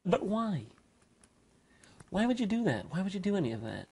But why? Why would you do that? Why would you do any of that?